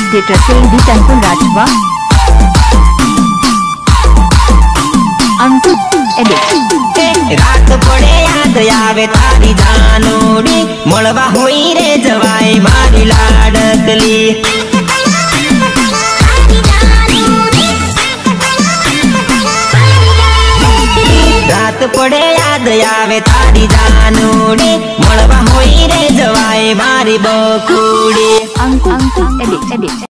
Theatre से तनपुर राजवा अंकुर edit. रात पड़े याद आवे तारी जानोड़ी मळवा होई रे जवाई मारी लाडकली। रात पड़े याद आवे तारी जानोड़ी मळवा होई रे जवाई मारी बकुड़ी। अंकुर एडिट।